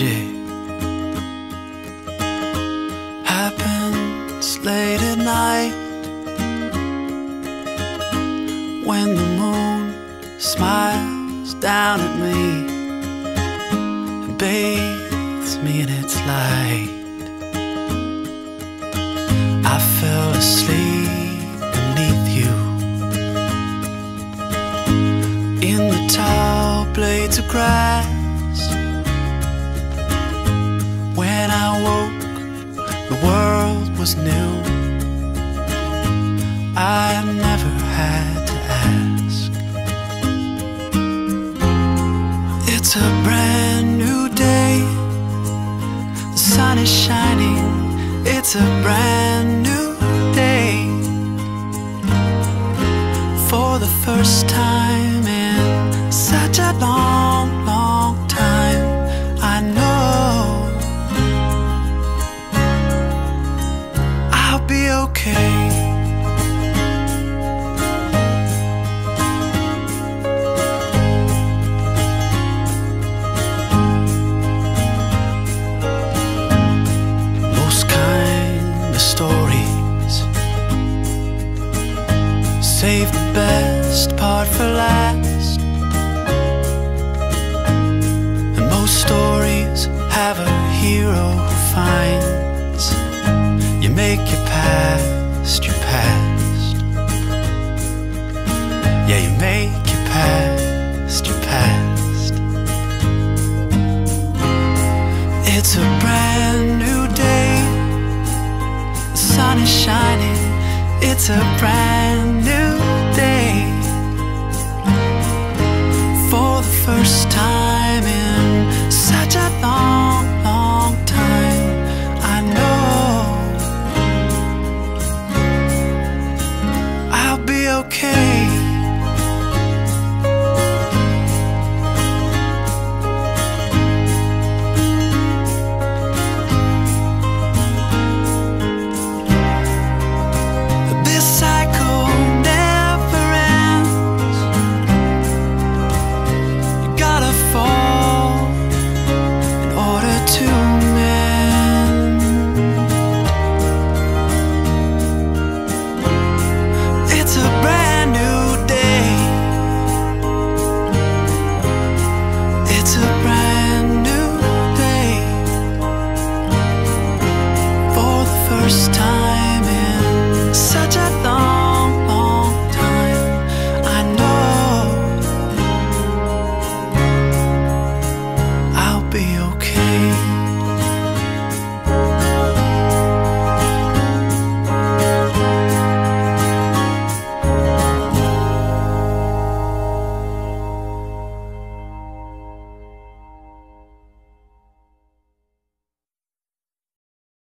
magic happens late at night, when the moon smiles down at me and bathes me in its light. I fell asleep beneath you, in the tall blades of grass. When I woke, the world was new. I never had to ask. It's a brand new day, the sun is shining. It's a brand new day. For the first time in such a long, long time, I know I'll be okay. Stories save the best part for last, and most stories have a hero who finds you make your past your past. Yeah, you make your past your past. It's a brand new day, the sun is shining. It's a brand new day. For the first time